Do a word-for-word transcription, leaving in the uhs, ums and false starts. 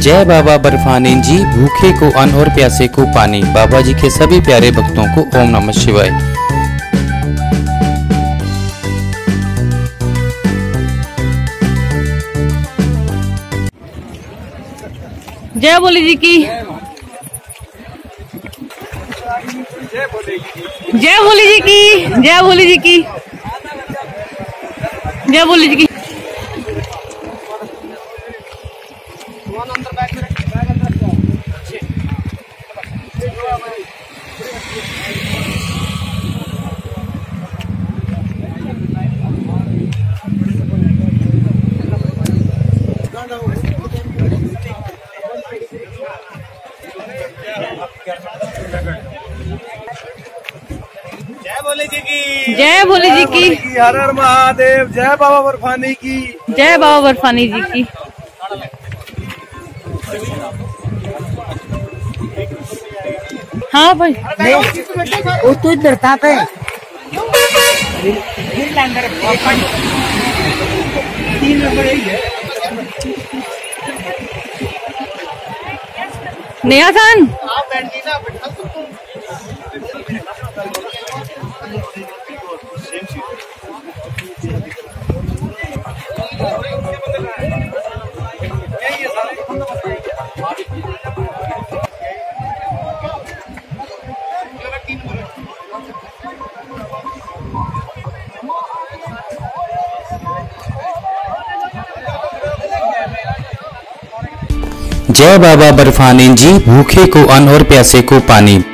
जय बाबा बर्फानी जी, भूखे को अन्न और प्यासे को पानी। बाबा जी के सभी प्यारे भक्तों को ओम नमः शिवाय। जय भोले जी की, जय भोले जी की, जय भोले जी की, जय भोले जी की। जय भोले जी की, जय भोले जी की, हर हर महादेव। जय बाबा बर्फानी की, जय बाबा बर्फानी जी की। हाँ भाई, वो तो इधर था पे तीन नंबर यही है। नया सन आप बैठ ना बैठा तो जय बाबा बर्फानी जी, भूखे को अन्न और प्यासे को पानी।